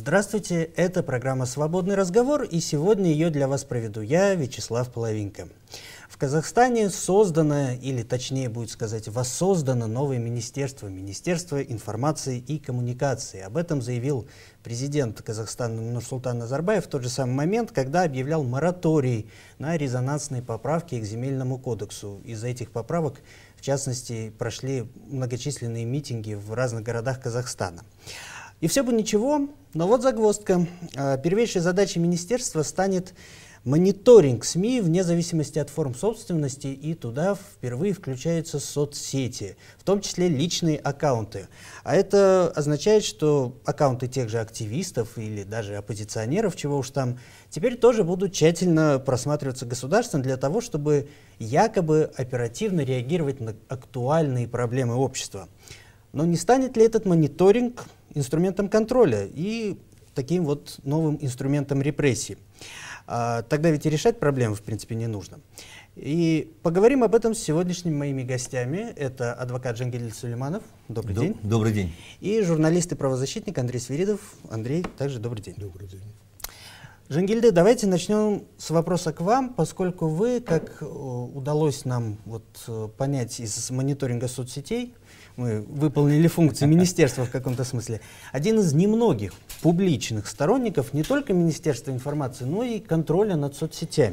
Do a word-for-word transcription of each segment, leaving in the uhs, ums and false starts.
Здравствуйте, это программа «Свободный разговор», и сегодня ее для вас проведу я, Вячеслав Половинка. В Казахстане создано, или точнее будет сказать, воссоздано новое министерство, Министерство информации и коммуникации. Об этом заявил президент Казахстана Нурсултан Назарбаев в тот же самый момент, когда объявлял мораторий на резонансные поправки к Земельному кодексу. Из-за этих поправок, в частности, прошли многочисленные митинги в разных городах Казахстана. И все бы ничего, но вот загвоздка. Первейшей задачей министерства станет мониторинг СМИ вне зависимости от форм собственности, и туда впервые включаются соцсети, в том числе личные аккаунты. А это означает, что аккаунты тех же активистов или даже оппозиционеров, чего уж там, теперь тоже будут тщательно просматриваться государством для того, чтобы якобы оперативно реагировать на актуальные проблемы общества. Но не станет ли этот мониторинг инструментом контроля и таким вот новым инструментом репрессий? А, тогда ведь и решать проблемы, в принципе, не нужно. И поговорим об этом с сегодняшними моими гостями. Это адвокат Жангильд Сулейманов. Добрый Доб день. Добрый день. И журналист и правозащитник Андрей Свиридов. Андрей, также добрый день. Добрый день. Жангильд, давайте начнем с вопроса к вам, поскольку вы, как удалось нам вот понять из мониторинга соцсетей, мы выполнили функции министерства в каком-то смысле, один из немногих публичных сторонников не только Министерства информации, но и контроля над соцсетями.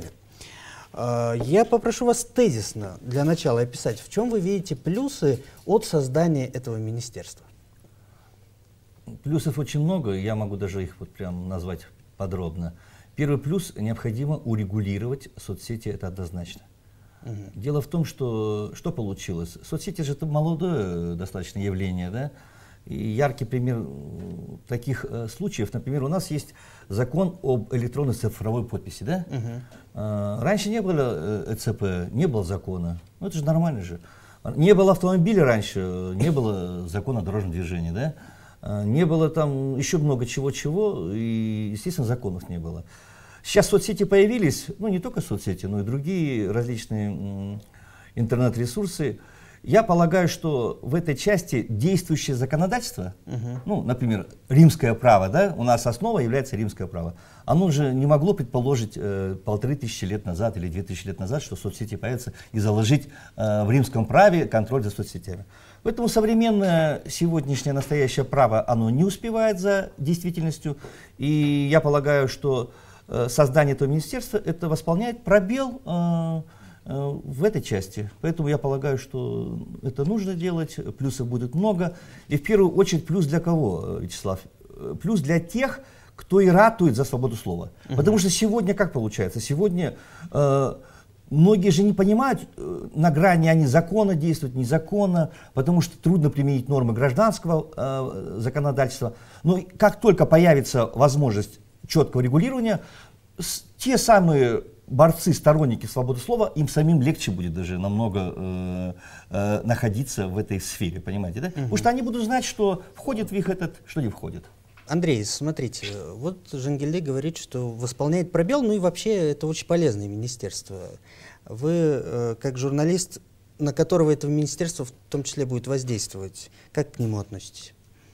Я попрошу вас тезисно для начала описать, в чем вы видите плюсы от создания этого министерства. Плюсов очень много, я могу даже их вот прям назвать подробно. Первый плюс — необходимо урегулировать соцсети, это однозначно. Угу. Дело в том, что что получилось. Соцсети же это молодое достаточно явление, да? И яркий пример таких э, случаев, например, у нас есть закон об электронной цифровой подписи, да? Угу. Э, раньше не было э, ЭЦП, не было закона. Ну это же нормально же. Не было автомобиля раньше, не было закона о дорожном движении, да? Не было там еще много чего-чего, и, естественно, законов не было. Сейчас соцсети появились, ну не только соцсети, но и другие различные интернет-ресурсы. Я полагаю, что в этой части действующее законодательство, uh-huh. ну, например, римское право, да, у нас основа является римское право. Оно же не могло предположить э, полторы тысячи лет назад или две тысячи лет назад, что соцсети появятся, и заложить э, в римском праве контроль за соцсетями. Поэтому современное сегодняшнее настоящее право, оно не успевает за действительностью. И я полагаю, что э, создание этого министерства это восполняет пробел э, э, в этой части. Поэтому я полагаю, что это нужно делать, плюсов будет много. И в первую очередь плюс для кого, Вячеслав? Плюс для тех, кто и ратует за свободу слова. Uh-huh. Потому что сегодня как получается? Сегодня э, многие же не понимают, э, на грани они закона действуют, незаконно, потому что трудно применить нормы гражданского э, законодательства. Но как только появится возможность четкого регулирования, с, те самые борцы, сторонники свободы слова, им самим легче будет даже намного э, э, находиться в этой сфере, понимаете, да? Uh-huh. Потому что они будут знать, что входит в их этот, что не входит. Андрей, смотрите, вот Жангильд говорит, что восполняет пробел, ну и вообще это очень полезное министерство. Вы, э, как журналист, на которого это министерство в том числе будет воздействовать, как к нему относитесь?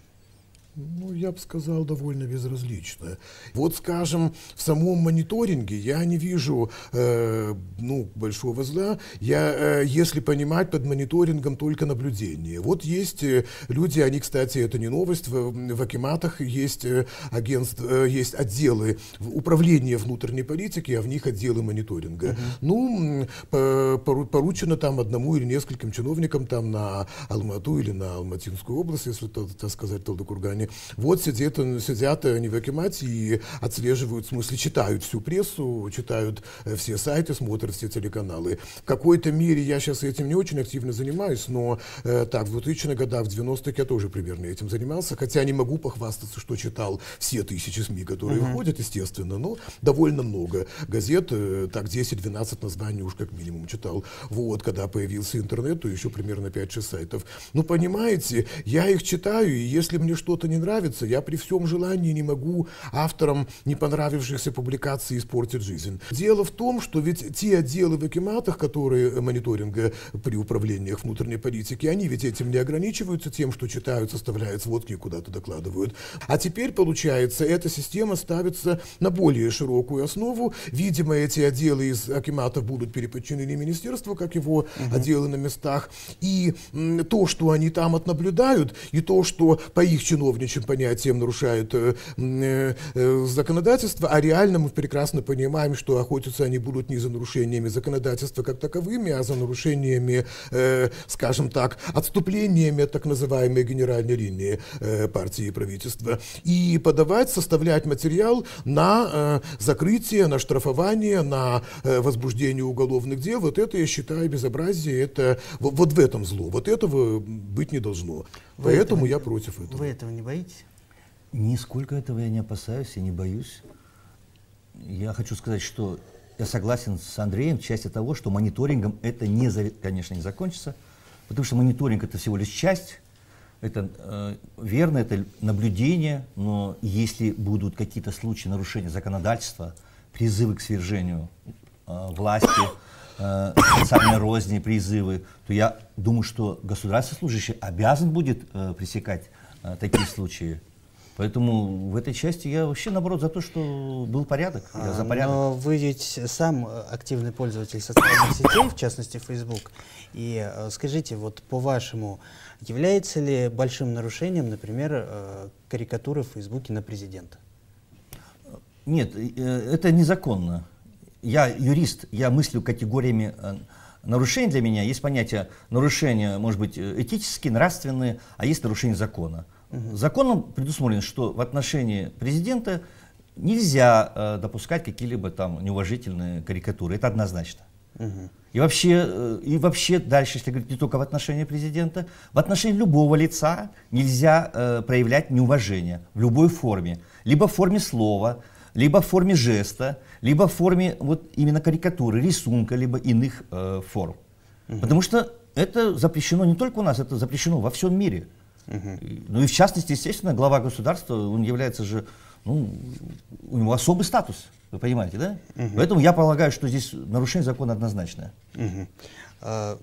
Ну, я бы сказал, довольно безразлично. Вот, скажем, в самом мониторинге я не вижу э, ну, большого зла. Я, э, если понимать под мониторингом только наблюдение. Вот есть э, люди, они, кстати, это не новость, в, в акиматах есть, э, агентств, э, есть отделы управления внутренней политики, а в них отделы мониторинга. Uh-huh. Ну, по, поручено там одному или нескольким чиновникам там на Алмату или на Алматинскую область, если так сказать, Талдыкургане. Вот сидят, сидят они в акимате и отслеживают, в смысле читают всю прессу, читают все сайты, смотрят все телеканалы. В какой-то мере я сейчас этим не очень активно занимаюсь, но э, так, в двухтысячных годах, в девяностых я тоже примерно этим занимался, хотя не могу похвастаться, что читал все тысячи СМИ, которые uh-huh. входят, естественно, но довольно много газет, э, так десять-двенадцать названий уж как минимум читал. Вот, когда появился интернет, то еще примерно пять-шесть сайтов. Ну, понимаете, я их читаю, и если мне что-то не нравится, я при всем желании не могу авторам не понравившихся публикаций испортить жизнь. Дело в том, что ведь те отделы в акиматах, которые мониторинга при управлениях внутренней политики, они ведь этим не ограничиваются тем, что читают, составляют сводки и куда-то докладывают. А теперь, получается, эта система ставится на более широкую основу. Видимо, эти отделы из акиматов будут переподчинены министерству, как его угу. отделы на местах. И м, то, что они там отнаблюдают, и то, что по их чиновничьим понятиям нарушают э, э, законодательство, а реально мы прекрасно понимаем, что охотятся они будут не за нарушениями законодательства как таковыми, а за нарушениями, э, скажем так, отступлениями от так называемой генеральной линии э, партии и правительства. И подавать, составлять материал на э, закрытие, на штрафование, на э, возбуждение уголовных дел. Вот это, я считаю, безобразие. Это, вот, вот в этом зло. Вот этого быть не должно. Вы Поэтому этого, я против этого. Вы этого не боитесь? Нисколько этого я не опасаюсь и не боюсь. Я хочу сказать, что я согласен с Андреем в части того, что мониторингом это, не, конечно, не закончится, потому что мониторинг — это всего лишь часть, это э, верно, это наблюдение, но если будут какие-то случаи нарушения законодательства, призывы к свержению э, власти, э, социальной розни, призывы, то я думаю, что государственный служащий обязан будет э, пресекать э, такие случаи. Поэтому в этой части я вообще, наоборот, за то, что был порядок. Я за порядок. Но вы ведь сам активный пользователь социальных сетей, в частности Facebook. И скажите, вот по-вашему, является ли большим нарушением, например, карикатуры в Фейсбуке на президента? Нет, это незаконно. Я юрист, я мыслю категориями нарушений. Для меня есть понятие нарушения, может быть, этические, нравственные, а есть нарушение закона. Угу. Законом предусмотрено, что в отношении президента нельзя э, допускать какие-либо там неуважительные карикатуры. Это однозначно. Угу. И вообще, э, и вообще дальше, если говорить не только в отношении президента, в отношении любого лица нельзя э, проявлять неуважение в любой форме. Либо в форме слова, либо в форме жеста, либо в форме вот именно карикатуры, рисунка, либо иных э, форм. Угу. Потому что это запрещено не только у нас, это запрещено во всем мире. Uh-huh. Ну и в частности, естественно, глава государства, он является же, ну, у него особый статус, вы понимаете, да? Uh-huh. Поэтому я полагаю, что здесь нарушение закона однозначное. Uh-huh. а,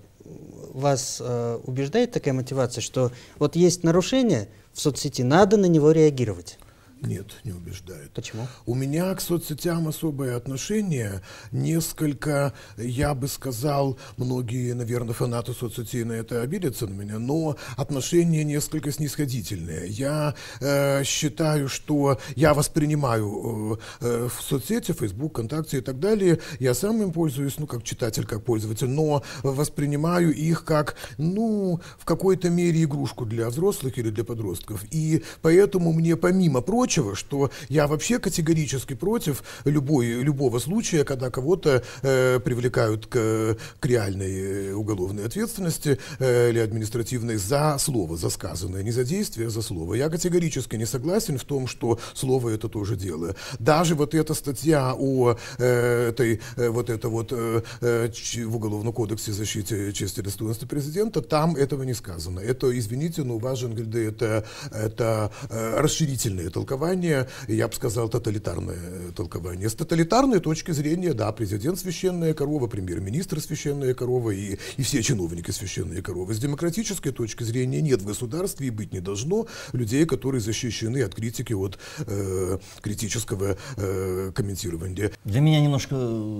вас а, убеждает такая мотивация, что вот есть нарушение в соцсети, надо на него реагировать? Нет, не убеждает. Почему? У меня к соцсетям особое отношение, несколько, я бы сказал, многие, наверное, фанаты соцсетей на это обидятся на меня, но отношение несколько снисходительное. Я э, считаю, что я воспринимаю э, в соцсети, Facebook, ВКонтакте и так далее, я сам им пользуюсь, ну, как читатель, как пользователь, но воспринимаю их как, ну, в какой-то мере игрушку для взрослых или для подростков. И поэтому мне, помимо прочего, что я вообще категорически против любой, любого случая, когда кого-то э, привлекают к, к реальной уголовной ответственности э, или административной за слово, за сказанное, не за действие, а за слово. Я категорически не согласен в том, что слово — это тоже дело. Даже вот эта статья о э, этой, э, вот это вот э, э, в Уголовном кодексе защиты чести и достоинства президента, там этого не сказано. Это, извините, но у вас, Жангельде, это, это э, расширительное толкование. Я бы сказал, тоталитарное толкование. С тоталитарной точки зрения, да, президент — священная корова, премьер-министр — священная корова и, и все чиновники — священные коровы. С демократической точки зрения нет в государстве и быть не должно людей, которые защищены от критики, от э, критического э, комментирования. Для меня немножко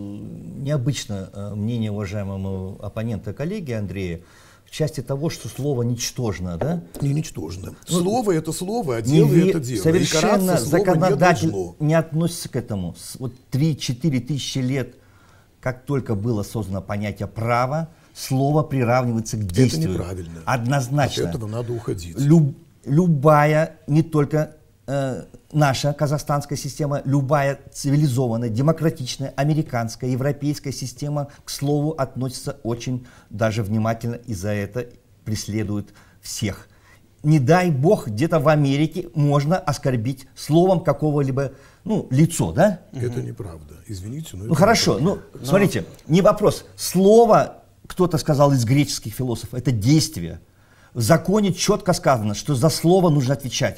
необычно мнение уважаемого оппонента, коллеги Андрея, в части того, что слово ничтожно, да? Не ничтожно. Слово — это слово, а дело — это дело. Совершенно законодатель не, не относится к этому. Вот три-четыре тысячи лет, как только было создано понятие права, слово приравнивается к действию. Это неправильно. Однозначно. От этого надо уходить. Люб, любая, не только э, наша казахстанская система, любая цивилизованная, демократичная, американская, европейская система к слову относится очень даже внимательно, и за это преследуют всех. Не дай бог, где-то в Америке можно оскорбить словом какого-либо, ну, лицо, да? Это неправда. Извините, но... Ну, хорошо, ну, но... смотрите, не вопрос. Слово, кто-то сказал из греческих философов, это действие. В законе четко сказано, что за слово нужно отвечать.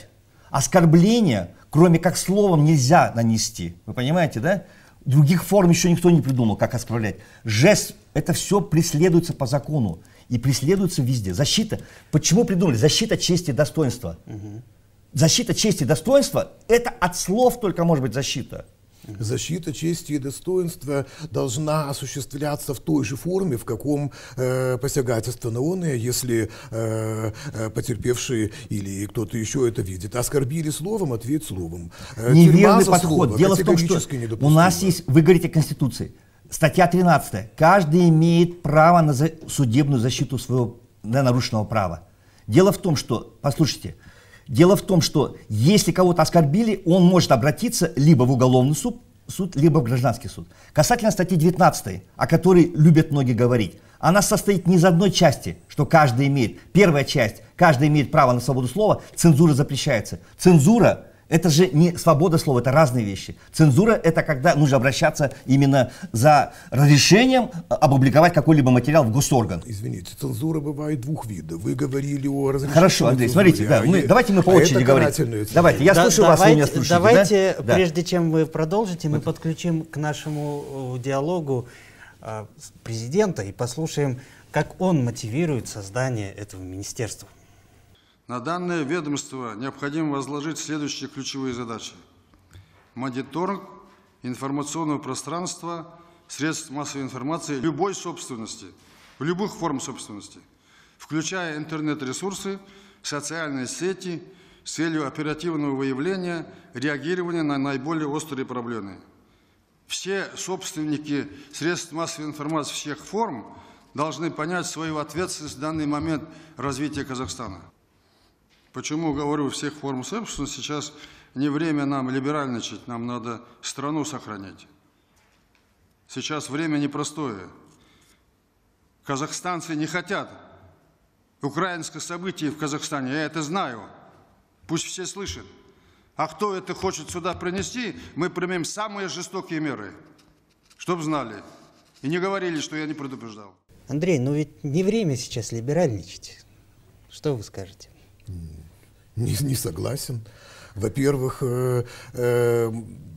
Оскорбление, кроме как словом, нельзя нанести. Вы понимаете, да? Других форм еще никто не придумал, как оскорблять. Жест, это все преследуется по закону. И преследуется везде. Защита. Почему придумали? Защита чести и достоинства. Угу. Защита чести и достоинства – это от слов только может быть защита. Защита чести и достоинства должна осуществляться в той же форме, в каком э, посягательство на оное, если э, э, потерпевший или кто-то еще это видит. Оскорбили словом, ответь словом. Э, Неверный подход. Слово, Дело в том, что у нас есть, вы говорите о Конституции, статья тринадцатая. Каждый имеет право на за, судебную защиту своего на нарушенного права. Дело в том, что, послушайте, Дело в том, что если кого-то оскорбили, он может обратиться либо в уголовный суд, суд, либо в гражданский суд. Касательно статьи девятнадцатой, о которой любят многие говорить, она состоит не из одной части, что каждый имеет. Первая часть, каждый имеет право на свободу слова, цензура запрещается. Цензура – это же не свобода слова, это разные вещи. Цензура – это когда нужно обращаться именно за разрешением опубликовать какой-либо материал в госорган. Извините, цензура бывает двух видов. Вы говорили о разрешении. Хорошо, Андрей, цензуре, смотрите, да, а мы, е... давайте мы по очереди а говорим. Давайте, я да, слушаю давайте, вас, вы меня слушаете. Давайте, да? прежде да. чем вы продолжите, мы подключим к нашему диалогу э, президента и послушаем, как он мотивирует создание этого министерства. На данное ведомство необходимо возложить следующие ключевые задачи. Мониторинг информационного пространства, средств массовой информации любой собственности, в любых форм собственности, включая интернет-ресурсы, социальные сети, с целью оперативного выявления, реагирования на наиболее острые проблемы. Все собственники средств массовой информации всех форм должны понять свою ответственность в данный момент развития Казахстана. Почему говорю всех форм собственности? Сейчас не время нам либеральничать, нам надо страну сохранять. Сейчас время непростое. Казахстанцы не хотят украинских событий в Казахстане, я это знаю. Пусть все слышат. А кто это хочет сюда принести, мы примем самые жестокие меры, чтобы знали. И не говорили, что я не предупреждал. Андрей, ну ведь не время сейчас либеральничать. Что вы скажете? Не, не согласен. Во-первых, э, э,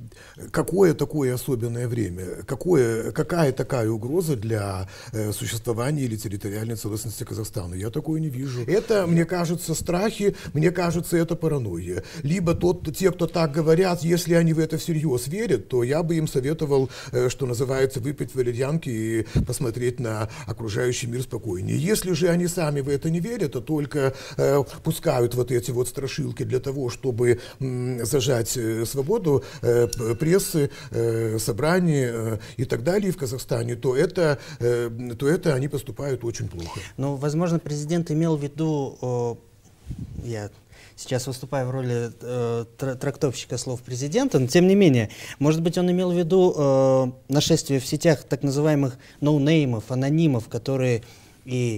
какое такое особенное время? Какое, какая такая угроза для э, существования или территориальной целостности Казахстана? Я такое не вижу. Это, мне кажется, страхи, мне кажется, это паранойя. Либо тот, те, кто так говорят, если они в это всерьез верят, то я бы им советовал, э, что называется, выпить валерьянки и посмотреть на окружающий мир спокойнее. Если же они сами в это не верят, а только э, пускают вот эти вот страшилки для того, чтобы м, зажать э, свободу э, прессы, э, собраний э, и так далее в Казахстане, то это, э, то это они поступают очень плохо. Ну, возможно, президент имел в виду, э, я сейчас выступаю в роли э, трактовщика слов президента, но тем не менее, может быть, он имел в виду э, нашествие в сетях так называемых ноунеймов, анонимов, которые и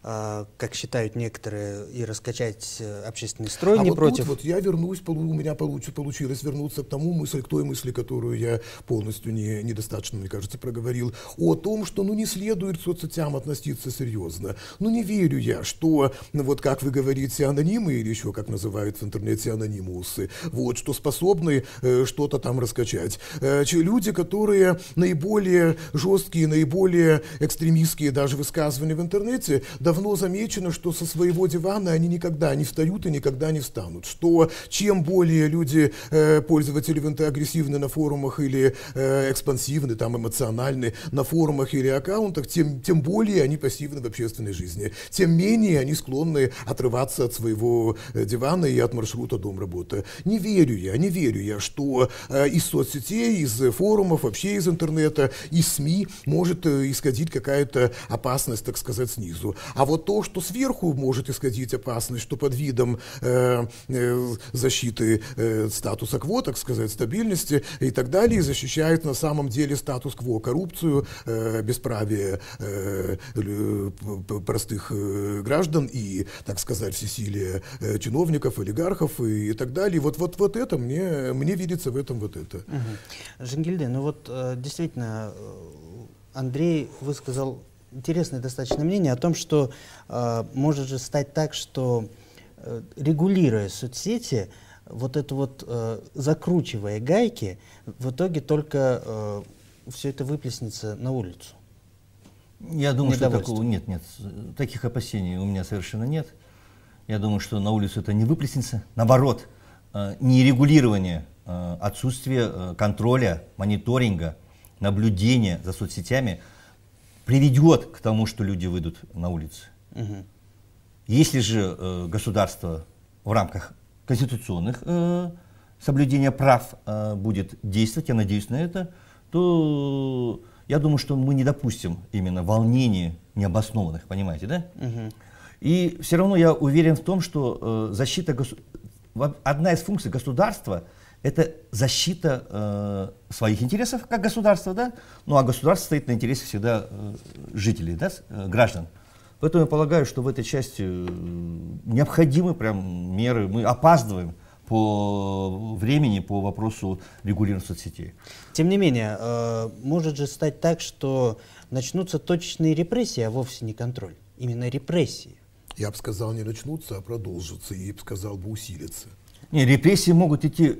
как считают некоторые, и раскачать общественный строй а не вот против. Тут вот я вернусь, у меня получ, получилось вернуться к тому мысли, к той мысли, которую я полностью не, недостаточно, мне кажется, проговорил, о том, что ну, не следует к соцсетям относиться серьезно. Ну не верю я, что, ну, вот как вы говорите, анонимы, или еще как называют в интернете анонимусы, вот, что способны э, что-то там раскачать. Э, люди, которые наиболее жесткие, наиболее экстремистские даже высказывания в интернете, давно замечено, что со своего дивана они никогда не встают и никогда не встанут. Что чем более люди, э, пользователи в интернете агрессивны на форумах или э, экспансивны, там, эмоциональны на форумах или аккаунтах, тем, тем более они пассивны в общественной жизни. Тем менее они склонны отрываться от своего дивана и от маршрута дом-работа. Не верю я, не верю я, что э, из соцсетей, из форумов, вообще из интернета, из СМИ может э, исходить какая-то опасность, так сказать, снизу. А вот то, что сверху может исходить опасность, что под видом э, э, защиты э, статуса кво, так сказать, стабильности и так далее, защищает на самом деле статус-кво, коррупцию, э, бесправие э, простых э, граждан и, так сказать, всесилие э, чиновников, олигархов и, и так далее. Вот, вот, вот это, мне, мне видится в этом вот это. Угу. Жангильде, ну вот э, действительно, Андрей высказал интересное достаточно мнение о том, что э, может же стать так, что э, регулируя соцсети, вот это вот, э, закручивая гайки, в итоге только э, все это выплеснется на улицу? Я думаю, что такого нет, нет. Таких опасений у меня совершенно нет. Я думаю, что на улицу это не выплеснется. Наоборот, э, нерегулирование, э, отсутствие э, контроля, мониторинга, наблюдения за соцсетями приведет к тому, что люди выйдут на улицы. Угу. Если же э, государство в рамках конституционных э, соблюдения прав э, будет действовать, я надеюсь на это, то я думаю, что мы не допустим именно волнений необоснованных, понимаете, да? Угу. И все равно я уверен в том, что э, защита, госу... одна из функций государства — это защита э, своих интересов как государства, да? Ну а государство стоит на интересе всегда э, жителей, да, э, граждан. Поэтому я полагаю, что в этой части необходимы прям меры. Мы опаздываем по времени по вопросу регулирования соцсетей. Тем не менее, э, может же стать так, что начнутся точечные репрессии, а вовсе не контроль. Именно репрессии. Я бы сказал, не начнутся, а продолжатся. И я бы сказал, бы усилятся. Не, репрессии могут идти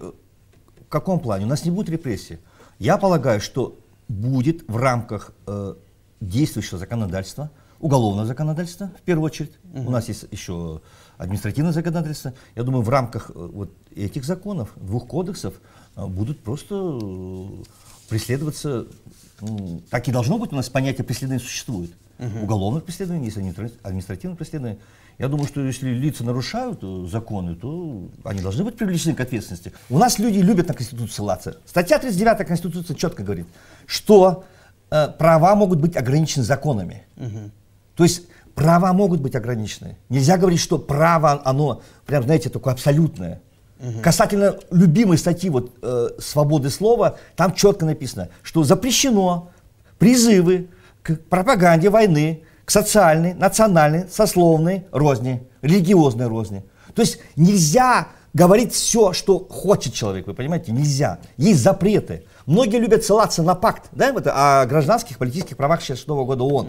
в каком плане? У нас не будет репрессий. Я полагаю, что будет в рамках э, действующего законодательства, уголовного законодательства, в первую очередь. Угу. У нас есть еще административное законодательство. Я думаю, в рамках вот этих законов, двух кодексов, будут просто преследоваться. Ну, так и должно быть, у нас понятие преследования существует. Угу. Уголовное преследование, есть административное преследование. Я думаю, что если лица нарушают законы, то они должны быть привлечены к ответственности. У нас люди любят на Конституцию ссылаться. Статья тридцать девятая Конституции четко говорит, что э, права могут быть ограничены законами. Угу. То есть права могут быть ограничены. Нельзя говорить, что право, оно, прям, знаете, такое абсолютное. Угу. Касательно любимой статьи вот, э, свободы слова, там четко написано, что запрещено призывы к пропаганде войны, к социальной, национальной, сословной розни, религиозной розни. То есть нельзя говорить все, что хочет человек, вы понимаете, нельзя. Есть запреты. Многие любят ссылаться на пакт, да, вот, о гражданских политических правах шестьдесят шестого года ООН. Угу.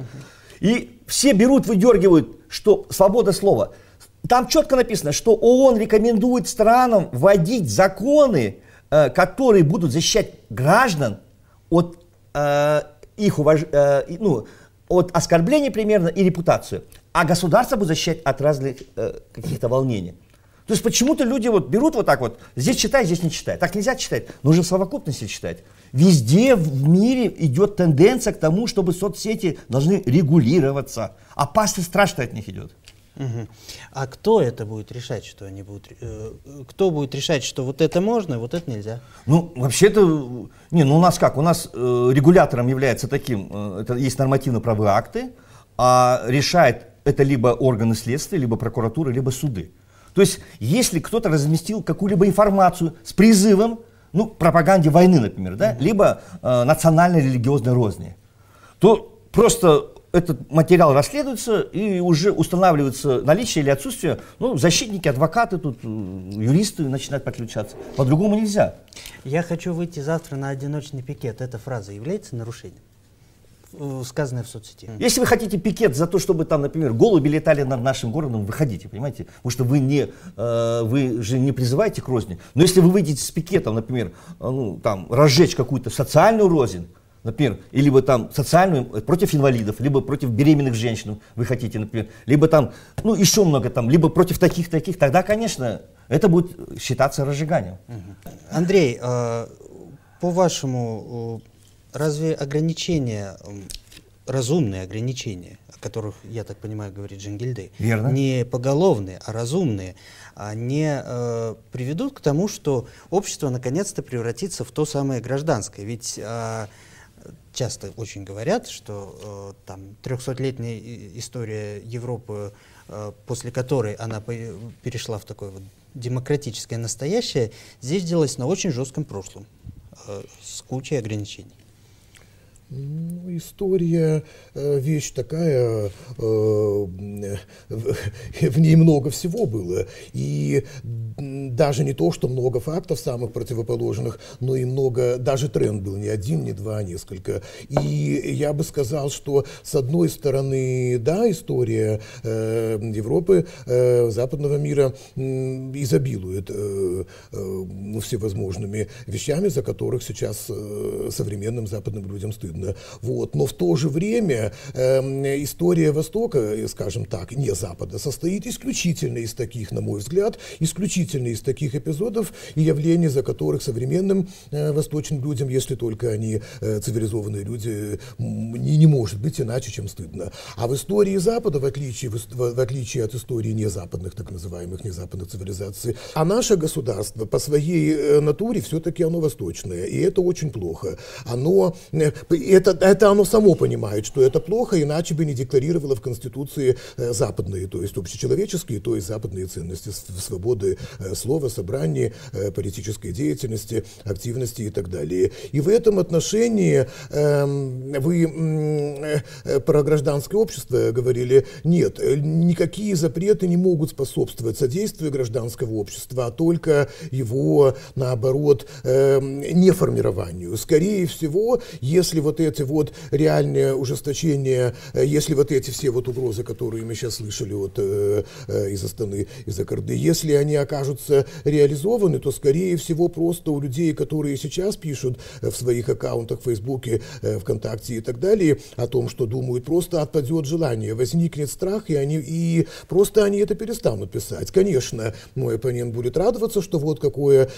И все берут, выдергивают, что свобода слова. Там четко написано, что ООН рекомендует странам вводить законы, э, которые будут защищать граждан от, э, их уваж... э, ну, от оскорблений примерно и репутацию. А государство будет защищать от разных э, каких-то волнений. То есть почему-то люди вот берут вот так вот, здесь читай, здесь не читай. Так нельзя читать, нужно в совокупности читать. Везде в мире идет тенденция к тому, чтобы соцсети должны регулироваться. Опасность страшная от них идет. Угу. А кто это будет решать, что они будут, э, кто будет решать, что вот это можно, вот это нельзя? Ну, вообще-то, не, ну у нас как, у нас э, регулятором является таким, э, это есть нормативно-правовые акты, а решает это либо органы следствия, либо прокуратура, либо суды. То есть, если кто-то разместил какую-либо информацию с призывом, ну, пропаганде войны, например, да, mm-hmm. либо э, национальной религиозной розни, то просто этот материал расследуется и уже устанавливается наличие или отсутствие, ну, защитники, адвокаты, тут, юристы начинают подключаться. По-другому нельзя. Я хочу выйти завтра на одиночный пикет. Эта фраза является нарушением, сказанное в соцсети? Если вы хотите пикет за то, чтобы там, например, голуби летали над нашим городом, выходите, понимаете? Потому что вы, не, э, вы же не призываете к розни. Но если вы выйдете с пикетом, например, ну, там, разжечь какую-то социальную рознь, например, либо там социальную, против инвалидов, либо против беременных женщин вы хотите, например, либо там, ну, еще много там, либо против таких-таких, тогда, конечно, это будет считаться разжиганием. Андрей, э, по-вашему, разве ограничения, разумные ограничения, о которых, я так понимаю, говорит Джангильды, верно, не поголовные, а разумные, они э, приведут к тому, что общество наконец-то превратится в то самое гражданское? Ведь э, часто очень говорят, что э, там трехсотлетняя история Европы, э, после которой она перешла в такое вот демократическое настоящее, здесь делалось на очень жестком прошлом, э, с кучей ограничений. Ну, история э, вещь такая, э, в ней много всего было. И даже не то, что много фактов самых противоположных, но и много, даже тренд был не один, не два, а несколько. И я бы сказал, что с одной стороны, да, история э, Европы, э, западного мира э, изобилует э, э, всевозможными вещами, за которых сейчас э, современным западным людям стыдно. Вот. Но в то же время э, история Востока, скажем так, не Запада, состоит исключительно из таких, на мой взгляд, исключительно из таких эпизодов и явлений, за которых современным э, восточным людям, если только они э, цивилизованные люди, не, не может быть иначе, чем стыдно. А в истории Запада, в отличие, в, в отличие от истории незападных, так называемых незападных цивилизаций, а наше государство по своей э, натуре все-таки оно восточное, и это очень плохо. Оно, э, это, это оно само понимает, что это плохо, иначе бы не декларировало в Конституции э, западные, то есть общечеловеческие, то есть западные ценности свободы э, слова, собрания, э, политической деятельности, активности и так далее. И в этом отношении э, вы э, про гражданское общество говорили. Нет, никакие запреты не могут способствовать содействию гражданского общества, а только его, наоборот, э, неформированию. Скорее всего, если вот эти вот реальные ужесточения, э, если вот эти все вот угрозы, которые мы сейчас слышали от, э, э, из Астаны, из Акарды, если они окажутся реализованы, то, скорее всего, просто у людей, которые сейчас пишут в своих аккаунтах в Фейсбуке, э, ВКонтакте и так далее, о том, что думают, просто отпадет желание, возникнет страх, и, они, и просто они это перестанут писать. Конечно, мой оппонент будет радоваться, что вот какое,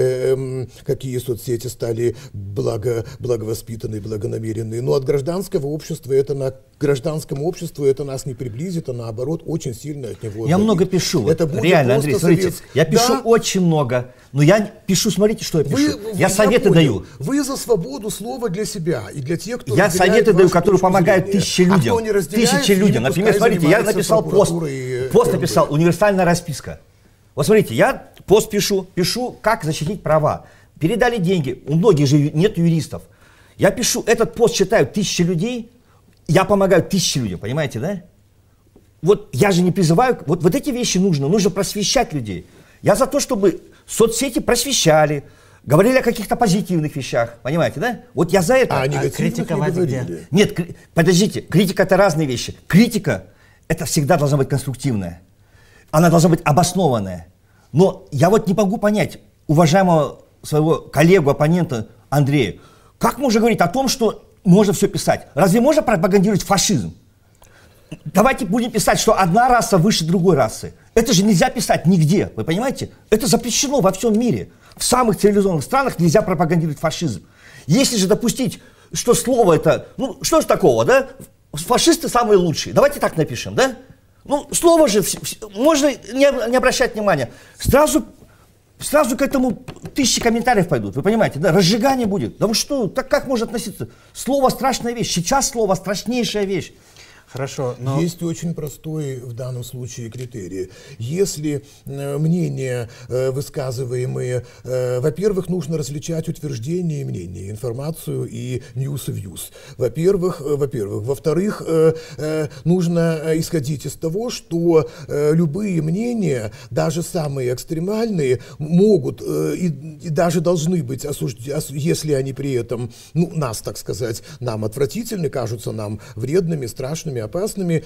э, какие соцсети стали благо, благовоспитанные, благонамеренные, но от гражданского общества это на гражданскому обществу это нас не приблизит, а наоборот очень сильно от него Я отдалит. много пишу. Это будет реально, Андрей, смотрите, совет... я пишу да. очень много, но я пишу, смотрите, что я пишу. Вы, я советы я даю. Вы за свободу слова для себя и для тех, кто Я советы даю, которые помогают зрения. тысяче людям. А тысячи людям. Например, смотрите, я написал пост. Пост написал, универсальная расписка. Вот смотрите, я пост пишу, пишу, как защитить права. Передали деньги, у многих же нет юристов. Я пишу, этот пост читают тысячи людей, я помогаю тысячи людям, понимаете, да? Вот я же не призываю, вот, вот эти вещи нужно, нужно просвещать людей. Я за то, чтобы соцсети просвещали, говорили о каких-то позитивных вещах, понимаете, да? Вот я за это. А, а критиковать где? Нет, кри... подождите, критика это разные вещи. Критика это всегда должна быть конструктивная, она должна быть обоснованная. Но я вот не могу понять уважаемого своего коллегу, оппонента Андрея, как можно говорить о том, что можно все писать? Разве можно пропагандировать фашизм? Давайте будем писать, что одна раса выше другой расы. Это же нельзя писать нигде, вы понимаете? Это запрещено во всем мире. В самых цивилизованных странах нельзя пропагандировать фашизм. Если же допустить, что слово это... Ну, что ж такого, да? Фашисты самые лучшие. Давайте так напишем, да? Ну, слово же... Можно не, не обращать внимания. Сразу... Сразу к этому тысячи комментариев пойдут, вы понимаете, да, разжигание будет. Да вы что, так как можно относиться? Слово страшная вещь, сейчас слово страшнейшая вещь. Хорошо, но... Есть очень простой в данном случае критерий. Если э, мнения э, высказываемые, э, во-первых, нужно различать утверждения и мнения, информацию и news и views. Во-первых, э, во-первых. Во-вторых, э, э, нужно исходить из того, что э, любые мнения, даже самые экстремальные, могут э, и, и даже должны быть осуждены, если они при этом, ну, нас, так сказать, нам отвратительны, кажутся нам вредными, страшными, опасными,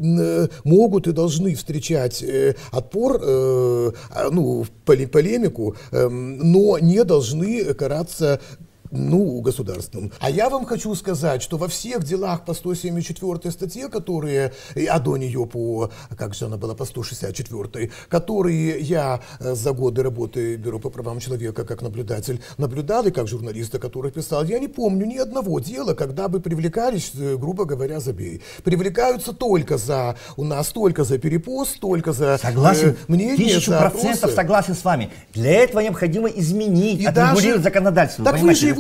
могут и должны встречать э, отпор, э, ну, полемику, э, но не должны караться ну, государственным. А я вам хочу сказать, что во всех делах по сто семьдесят четвёртой статье, которые, а до нее по, как же она была, по сто шестьдесят четвёртой, которые я за годы работы в Бюро по правам человека как наблюдатель наблюдал и как журналист, который писал, я не помню ни одного дела, когда бы привлекались, грубо говоря, забей. Привлекаются только за, у нас только за перепост, только за согласен, э, мнение, тысячу за процентов опросы. Согласен с вами. Для этого необходимо изменить, И отрегулировать даже, законодательство. Так вы же его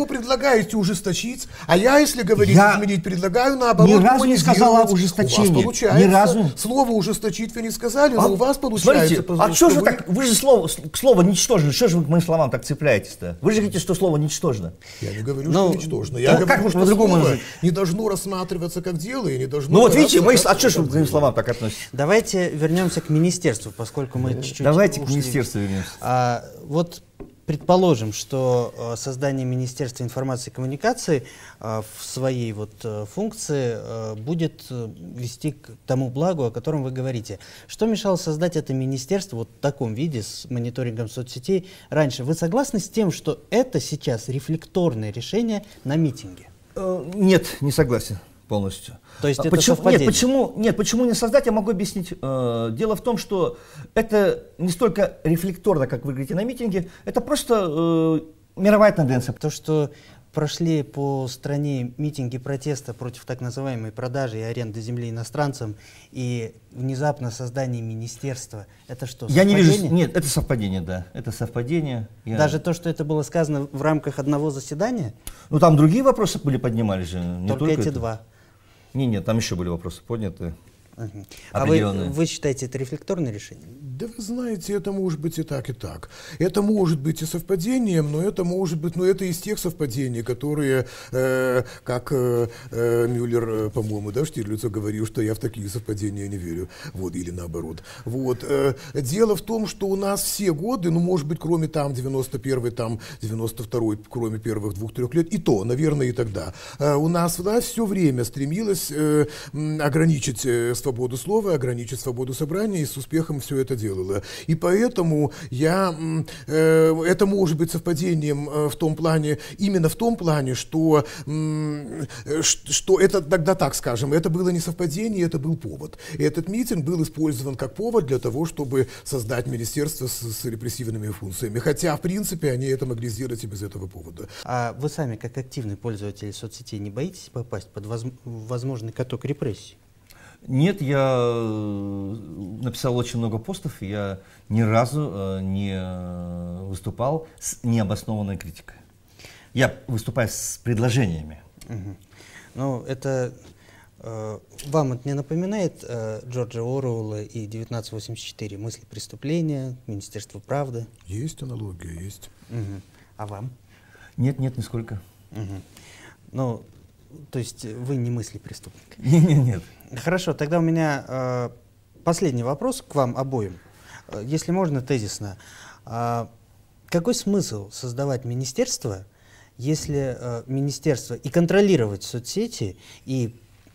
его предлагаете ужесточить, а я, если говорить Я изменить, предлагаю наоборот. ни разу не сказала гуманизировать. ужесточение. У вас получается. Ни разу. Слово ужесточить вы не сказали, А, но у вас получается. Смотрите, а что же вы так, вы же слово, слово ничтожно, что же вы к моим словам так цепляетесь-то? Вы же говорите, что слово ничтожно. Я не говорю, Ну, что ничтожно. да, Я как говорю, вы что по-другому слово можете? не должно рассматриваться как дело и не должно. Ну вот видите, мы, а рассматриваться что же вы к моим как словам так относитесь? Давайте вернемся к министерству, поскольку мы чуть-чуть Давайте к ушли. министерству вернемся. А, вот предположим, что э, создание Министерства информации и коммуникации э, в своей вот э, функции э, будет э, вести к тому благу, о котором вы говорите. Что мешало создать это министерство вот в таком виде с мониторингом соцсетей раньше? Вы согласны с тем, что это сейчас рефлекторное решение на митинге? Э, Нет, не согласен полностью. То есть А это почему, совпадение? Нет, почему, нет, почему не создать, я могу объяснить. Э, Дело в том, что это не столько рефлекторно, как вы говорите, на митинге, это просто э, мировая тенденция. То, что прошли по стране митинги протеста против так называемой продажи и аренды земли иностранцам и внезапно создание министерства, это что, Я не совпадение? вижу, нет, это совпадение, да, это совпадение. Я- Даже то, что это было сказано в рамках одного заседания? Ну там другие вопросы были поднимались же. Не Только, только эти это. два. Не, нет, там еще были вопросы подняты. Мгм. А вы, Определенные. вы считаете это рефлекторное решение? Да вы знаете, это может быть и так, и так. Это может быть и совпадением, но это может быть, но это из тех совпадений, которые, э, как э, э, Мюллер, э, по-моему, да, Штирлицу говорил, что я в такие совпадения не верю, вот, или наоборот. Вот. Э, дело в том, что у нас все годы, ну, может быть, кроме там девяносто первый, там девяносто второй, кроме первых двух-трех лет, и то, наверное, и тогда, э, у нас власть все время стремилась э, м, ограничить э, свободу слова, ограничить свободу собрания, и с успехом все это делала. И поэтому я, э, это может быть совпадением э, в том плане, именно в том плане, что, э, что это тогда, так скажем, это было не совпадение, это был повод. И этот митинг был использован как повод для того, чтобы создать министерство с, с репрессивными функциями. Хотя, в принципе, они это могли сделать и без этого повода. А вы сами, как активный пользователь соцсетей, не боитесь попасть под воз- возможный каток репрессий? Нет, я э, написал очень много постов, и я ни разу э, не э, выступал с необоснованной критикой. Я выступаю с предложениями. Мгм. Ну, это э, вам это не напоминает э, Джорджа Оруэлла и тысяча девятьсот восемьдесят четыре «Мысли преступления», «Министерство правды»? Есть аналогия, есть. Мгм. А вам? Нет, нет, нисколько. Мгм. Ну, то есть вы не мысли преступника. Нет, нет, нет. Хорошо, тогда у меня э, последний вопрос к вам обоим. Э, Если можно, тезисно. А какой смысл создавать министерство, если э, министерство и контролировать соцсети, и,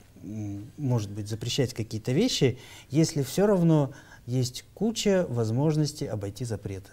м, может быть, запрещать какие-то вещи, если все равно есть куча возможностей обойти запреты?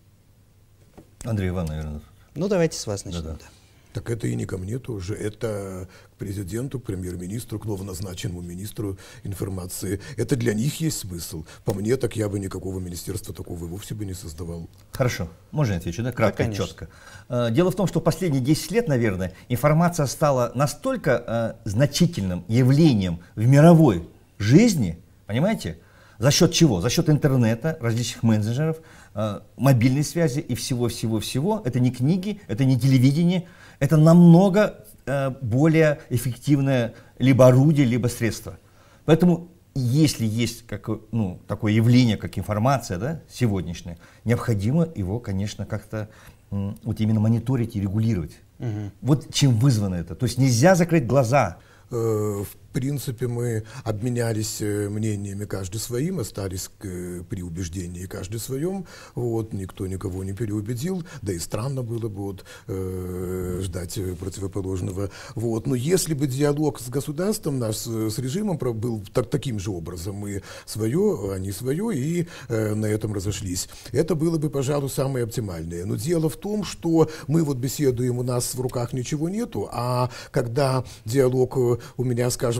Андрей Иванович, наверное. Ну, давайте с вас начнем. Да-да. да. Так это и не ко мне тоже, это к президенту, к премьер-министру, к новоназначенному министру информации. Это для них есть смысл. По мне, так я бы никакого министерства такого и вовсе бы не создавал. Хорошо, можно я отвечу, да? Кратко, Да, конечно. четко. Э, Дело в том, что последние десять лет, наверное, информация стала настолько э, значительным явлением в мировой жизни, понимаете? За счет чего? За счет интернета, различных мессенджеров, э, мобильной связи и всего-всего-всего. Это не книги, это не телевидение, это намного э, более эффективное либо орудие, либо средство. Поэтому, если есть как, ну, такое явление, как информация, да, сегодняшняя, необходимо его, конечно, как-то м, вот именно мониторить и регулировать. Мгм. Вот чем вызвано это. То есть нельзя закрыть глаза. Э, В принципе, мы обменялись э, мнениями, каждый своим, остались к, э, при убеждении каждый своем. Вот, никто никого не переубедил, да и странно было бы вот, э, ждать э, противоположного. Вот. Но если бы диалог с государством, наш э, с режимом про- был так, таким же образом, мы свое, они свое, и э, на этом разошлись, это было бы, пожалуй, самое оптимальное. Но дело в том, что мы вот беседуем, у нас в руках ничего нету, а когда диалог э, у меня, скажем,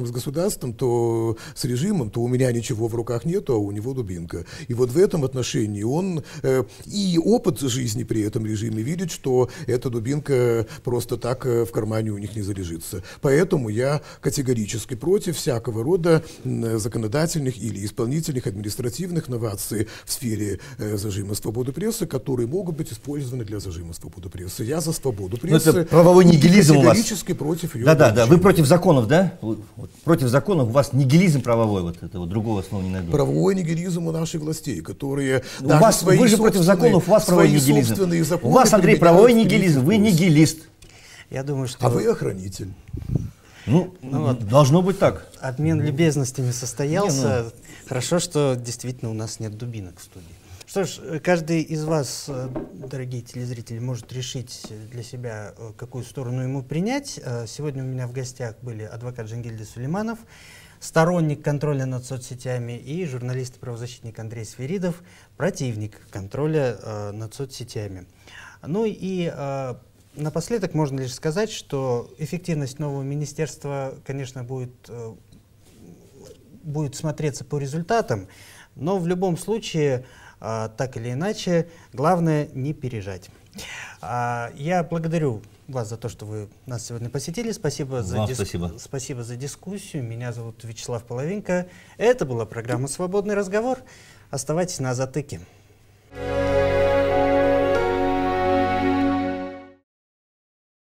скажем, с государством, то с режимом, то у меня ничего в руках нету, а у него дубинка. И вот в этом отношении он э, и опыт жизни при этом режиме видит, что эта дубинка просто так э, в кармане у них не залежится. Поэтому я категорически против всякого рода э, законодательных или исполнительных административных новаций в сфере э, зажима свободы прессы, которые могут быть использованы для зажима свободы прессы. Я за свободу прессы. Ну, это правовой нигилизм у вас. Категорически против ее. Да, да, да. Вы против законов, да? Вот, против законов. У вас нигилизм правовой, вот этого другого слова не найду. Правовой нигилизм у наших властей, которые у вас, вы же против законов, у вас правовой нигилизм. У вас, Андрей, правовой нигилизм, вы нигилист. Я думаю, что... А вы охранитель. Ну, ну вот, должно быть так. Обмен любезностями состоялся. Не, ну... Хорошо, что действительно у нас нет дубинок в студии. Что ж, каждый из вас, дорогие телезрители, может решить для себя, какую сторону ему принять. Сегодня у меня в гостях были адвокат Жангильда Сулейманов, сторонник контроля над соцсетями, и журналист и правозащитник Андрей Сверидов, противник контроля э, над соцсетями. Ну и э, напоследок можно лишь сказать, что эффективность нового министерства, конечно, будет, э, будет смотреться по результатам, но в любом случае, э, так или иначе, главное не пережать. А, я благодарю вас за то, что вы нас сегодня посетили. Спасибо за, дис... спасибо. Спасибо за дискуссию. Меня зовут Вячеслав Половинка. Это была программа «Свободный разговор». Оставайтесь на Затыке.